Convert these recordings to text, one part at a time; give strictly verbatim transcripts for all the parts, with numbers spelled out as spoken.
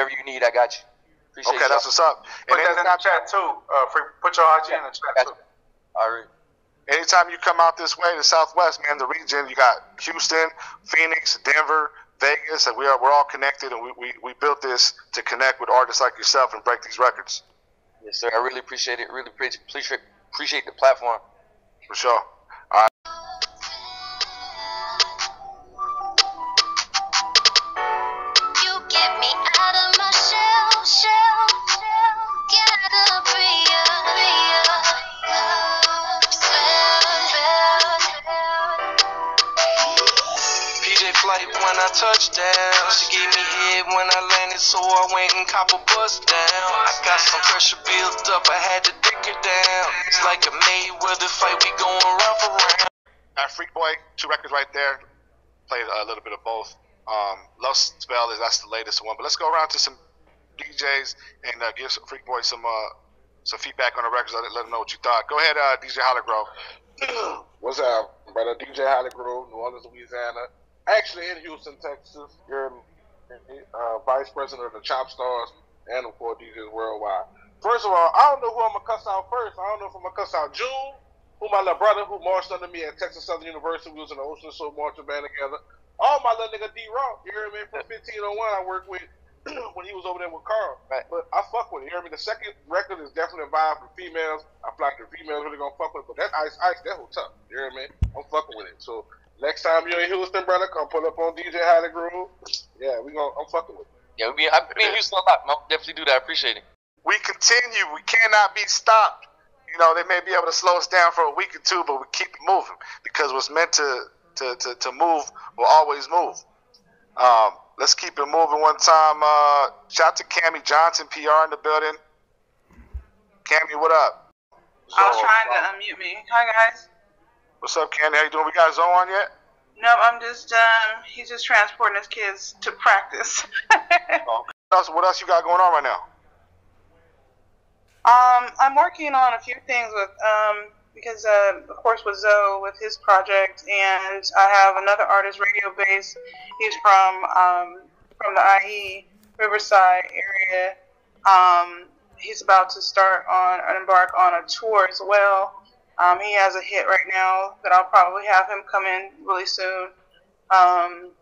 Whatever you need, I got you. Appreciate okay, that's what's up. Put that in the chat too. Uh, for, put your I G in the chat too. All right. Anytime you come out this way, the Southwest, man, the region, you got Houston, Phoenix, Denver, Vegas, and we are we're all connected, and we, we, we built this to connect with artists like yourself and break these records. Yes, sir. I really appreciate it. Really appreciate appreciate the platform. For sure. All right. When I touched down, she gave me head when I landed, so I went and cop a bus down. I got some pressure built up, I had to dick her down. It's like a Mayweather fight, we going round for round. All right, Freak Boy, two records right there. Played a little bit of both. Um, Love Spell is that's the latest one, but let's go around to some D Js and uh, give some Freak Boy some uh, some feedback on the records. Let, let them know what you thought. Go ahead, uh, D J Hollygrove. What's up, brother? D J Hollygrove, New Orleans, Louisiana. Actually in Houston, Texas. You're uh, vice president of the Chop Stars and of course D Js Worldwide. First of all, I don't know who I'm gonna cuss out first. I don't know if I'm gonna cuss out June, who my little brother who marched under me at Texas Southern University. We was in the Ocean Soul marching band together. Oh, my little nigga D-Rock, you hear me? From fifteen oh one I worked with when he was over there with Carl. Right. But I fuck with it. You hear me? The second record is definitely a vibe for females. I feel like the females really gonna fuck with it. But that Ice Ice, that whole tough. You hear me? I'm fucking with it. So next time you're in Houston, brother, come pull up on D J Hollygrove. Yeah, we gonna. I'm fucking with it. Yeah, we be, I be in Houston a lot. I'll definitely do that. I appreciate it. We continue. We cannot be stopped. You know, they may be able to slow us down for a week or two, but we keep it moving because what's meant to to, to, to move will always move. Um, let's keep it moving one time. Uh, shout out to Cammie Johnson, P R in the building. Cammie, what up? I was trying to unmute me. Hi, guys. What's up, Candy? How you doing? We got Zoe on yet? No, I'm just, um, he's just transporting his kids to practice. Oh, what else, what else you got going on right now? Um, I'm working on a few things with, um, because, uh, of course, with Zoe, with his project, and I have another artist, Radio Base. He's from, um, from the I E Riverside area. Um, he's about to start on, embark on a tour as well. Um, he has a hit right now that I'll probably have him come in really soon. Um,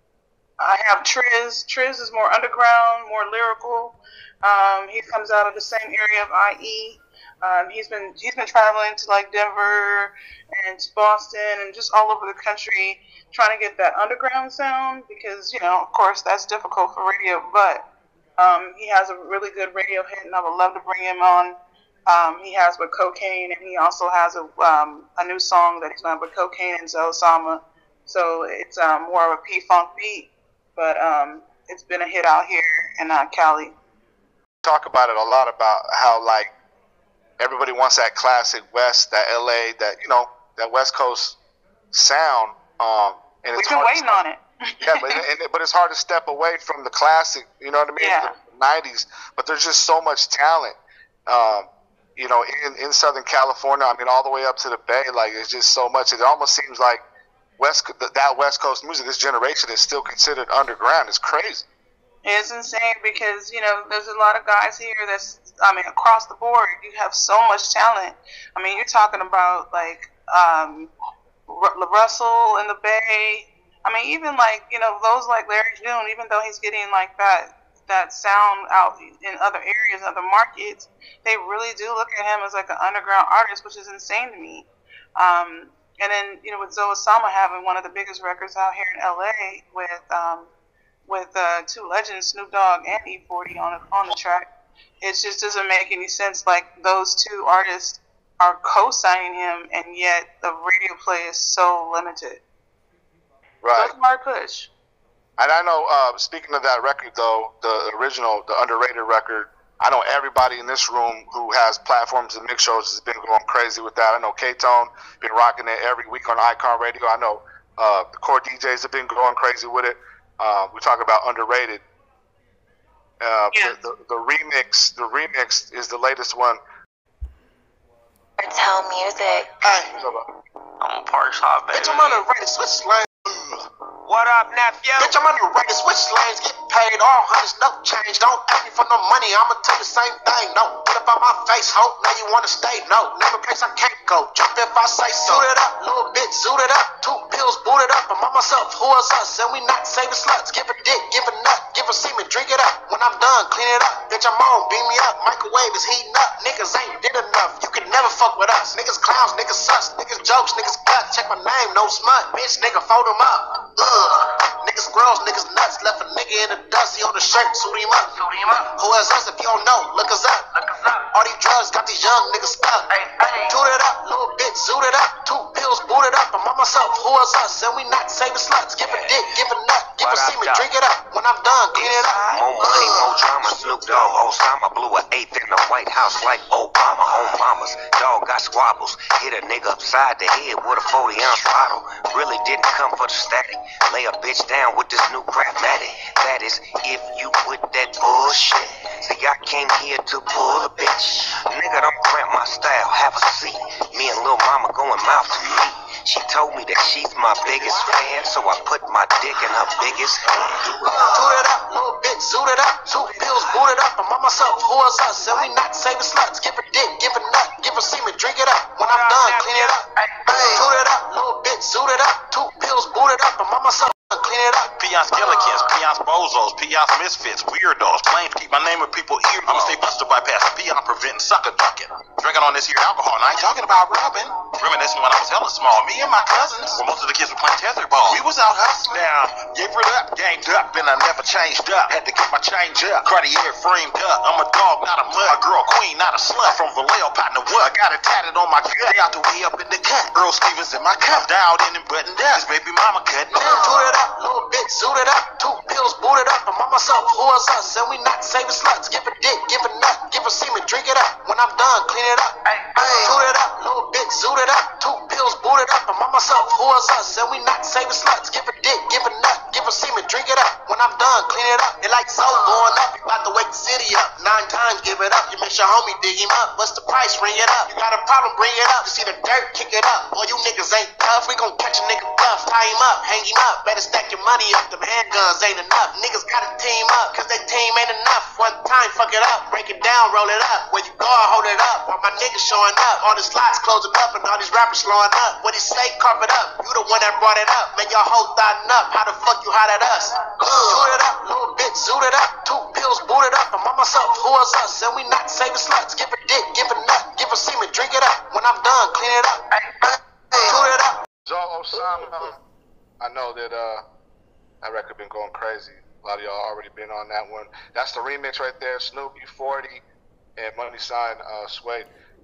I have Triz. Triz is more underground, more lyrical. Um, he comes out of the same area of I E. Um, he's been he's been traveling to like Denver and to Boston and just all over the country trying to get that underground sound because, you know, of course that's difficult for radio, but um, he has a really good radio hit and I would love to bring him on. Um, he has with Cocaine, and he also has a um, a new song that he's going with Cocaine and Z O E OSAMA. So it's um, more of a P-Funk beat, but um, it's been a hit out here in uh, Cali. Talk about it a lot about how like everybody wants that classic West, that L A, that you know, that West Coast sound. Um, and We've it's been waiting on it. Yeah, but and, but it's hard to step away from the classic. You know what I mean? Yeah. The nineties. But there's just so much talent. Um, you know, in, in Southern California, I mean, all the way up to the Bay, like, it's just so much. It almost seems like West that West Coast music, this generation is still considered underground. It's crazy. It's insane because, you know, there's a lot of guys here that's, I mean, across the board, you have so much talent. I mean, you're talking about, like, um, R- Russell in the Bay. I mean, even, like, you know, those like Larry June, even though he's getting, like, that that sound out in other areas, other markets, they really do look at him as like an underground artist, which is insane to me. Um, and then, you know, with Z O E OSAMA having one of the biggest records out here in L A with um, with uh, two legends, Snoop Dogg and E forty on the, on the track, it just doesn't make any sense. Like those two artists are co-signing him, and yet the radio play is so limited. Right. So it's a hard push. And I know, uh, speaking of that record, though, the original, the underrated record, I know everybody in this room who has platforms and mix shows has been going crazy with that. I know K-Tone been rocking it every week on Icon Radio. I know uh, the core D Js have been going crazy with it. Uh, we talk about underrated. Uh, yeah. the, the, the remix, the remix is the latest one. Tell music. Hey, I'm a party hot, baby. bitch, I'm on the ready switch line. What up, nephew? Bitch, I'm underrated, switch lanes, get paid, all hundreds, no change. Don't ask me for no money, I'ma tell you the same thing. No, put up on my face, ho, now you wanna stay. No, name a place I can't go, jump if I say so. Suit it up, little bitch, suit it up. Two pills, boot it up, I'm on myself, who is us? And we not saving sluts, give a dick, give a nut, give a semen, drink it up. When I'm done, clean it up. Bitch, I'm on, beam me up, microwave is heating up. Niggas ain't did enough, you can never fuck with us. Niggas clowns, niggas sus, niggas jokes, niggas guts. Check my name, no smut, bitch, nigga, fold them up. Ugh. Niggas squirrels, niggas nuts. Left a nigga in the dust, he on the shirt, suit him up. Suit him up. Who is us if you don't know? Look us up. Look us up. All these drugs got these young niggas stuck. Hey, hey. Toot it up, little bitch, suit it up. Two pills, boot it up. I'm on myself, who is us? And we not saving sluts. Give a dick, give a nut, give a semen, drink it up. When I'm done, clean it up. More money, more drama. Snoop Dogg, Osama blew an eighth in the White House like Obama. Home mamas, dog got squabbles. Hit a nigga upside the head with a forty ounce bottle. Really didn't come for the static. Lay a bitch down with this new craftmatic. That is, if you with that bullshit. See, I came here to pull a bitch. Nigga, don't cramp my style, have a seat. Me and Lil Mama going mouth to meat. She told me that she's my biggest fan, so I put my dick in her biggest hand. Toot it up, little bitch, suit it up. Two pills, boot it up. I'm on myself, who is us? And we not saving sluts. Give a dick, give a nut, give a semen, drink it up. When I'm done, clean it up. Toot it up, little bitch, suit it up. Two pills, boot it up. I'm on myself. Clean it up. Peons, Killikins, Peons, Bozos, Peons, Misfits, Weirdos, claim to keep my name in people's ears. I'ma stay busted bypass, Peon preventing sucker ducking. Drinking on this here alcohol, and I ain't talking about rubbing. Reminiscing when I was hella small, me and my cousins, when most of the kids were playing tetherball. We was out hustling. Now, gave it up, gamed up, and I never changed up. Had to get my change up, Cartier framed up. I'm a dog, not a mud. A girl queen, not a slut. From Vallejo, partner what? I got it tatted on my gut. They out the way up in the cut. Earl Stevens in my cup. Dialed in and buttoned up. His baby mama cutting up. Toot it up, little bitch, suit it up. Two pills, boot it up. I'm on myself, who is us? And we not saving sluts. Give a dick, give a nut, give a semen, drink it up. When I'm done, clean it up. Hey, hey. Toot it up, little bitch, suit it up. Two pills, boot it up. I'm on myself, who is us? And we not saving sluts. Give a dick, give a nut, give a semen, drink it up. When I'm done, clean it up. It like so going up. You about to wake the city up. Nine times, give it up. You make your homie dig him up. What's the price? Ring it up. You got a problem? Bring it up. You see the dirt? Kick it up. Boy, you niggas ain't tough. We gon' catch a nigga bluff. Tie him up, hang him up. Better stack your money up. Them handguns ain't enough. Niggas gotta team up, cause they team ain't enough. One time, fuck it up. Break it down, roll it up. Where you go, hold it up. While my niggas showing up. All the slots closing up and all these rappers slowing up. What he say? Carpet up. You the one that brought it up. Man, y'all whole thotting up. How the fuck you hot at us? Toot it up, little bitch, suit it up. Two pills, boot it up. I'm on myself, who is us? And we not saving sluts. Give a dick, give a nut, give a semen, drink it up. When I'm done, clean it up. Toot it up. Z O E OSAMA, I know that uh, that record been going crazy. A lot of y'all already been on that one. That's the remix right there. Snoop, U forty, and Money Sign, uh, Sway.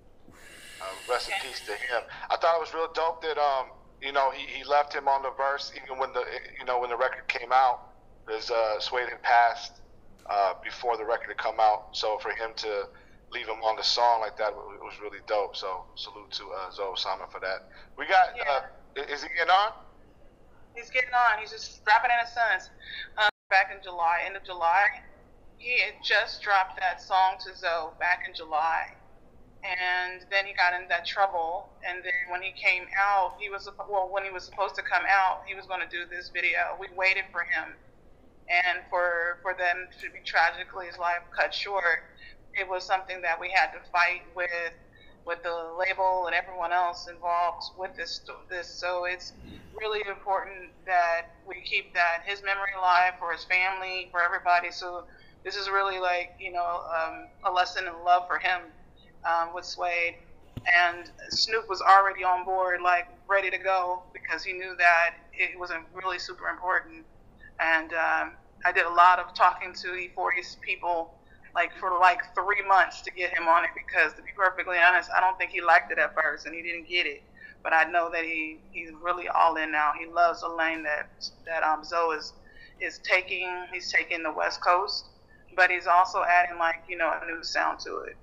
Uh, rest in peace to him. I thought it was real dope that um, you know, he, he left him on the verse even when the you know when the record came out, because uh, Sway had passed uh, before the record had come out. So for him to leave him on the song like that, it was really dope. So salute to uh, Z O E OSAMA for that. We got. Yeah. Uh, is he getting on? He's getting on. He's just rapping in his sons. Um, back in July, end of July, he had just dropped that song to Zoe back in July. And then he got in that trouble. And then when he came out, he was, well, when he was supposed to come out, he was going to do this video. We waited for him. And for, for them to be tragically his life cut short, it was something that we had to fight with, with the label and everyone else involved with this. This, so it's really important that we keep that his memory alive for his family, for everybody. So this is really like, you know, um, a lesson in love for him um, with Swade. And Snoop was already on board, like ready to go, because he knew that it was really super important. And um, I did a lot of talking to E forty's people, like for like three months to get him on it, because to be perfectly honest, I don't think he liked it at first and he didn't get it. But I know that he, he's really all in now. He loves the lane that that um, Zoe is is taking. He's taking the West Coast, but he's also adding like, you know, a new sound to it.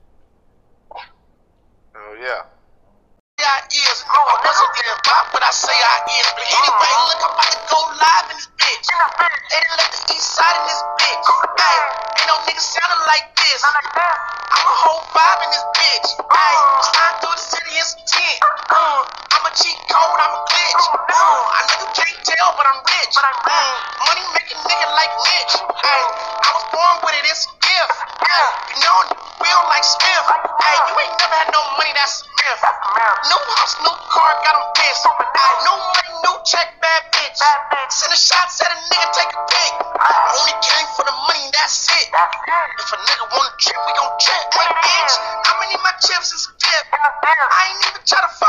Oh yeah. I is, oh, that's a damn pop when I say I is. But anyway, look, I'm about to go live in this bitch. Hey, they let the east side in this bitch. Hey, ain't no nigga sounding like this. I'm a whole vibe in this bitch. Hey, slide through the city in some tent. Uh, I'm a cheat code, I'm a glitch. Uh, I know you can't tell, but I'm rich. Uh, money making nigga like Mitch. Hey, I was born with it, it's a gift. Hey, you know, feel like Smith. Hey, you ain't never had no money, that's a myth. New house, new car, got him pissed. Hey, new money, new check, bad bitch. Send a shot, said a nigga take a pic. Only came for the money, that's it. If a nigga wanna trip, we gon' trip. Hey, bitch, how many of my chips is a dip? I ain't even try to fuck.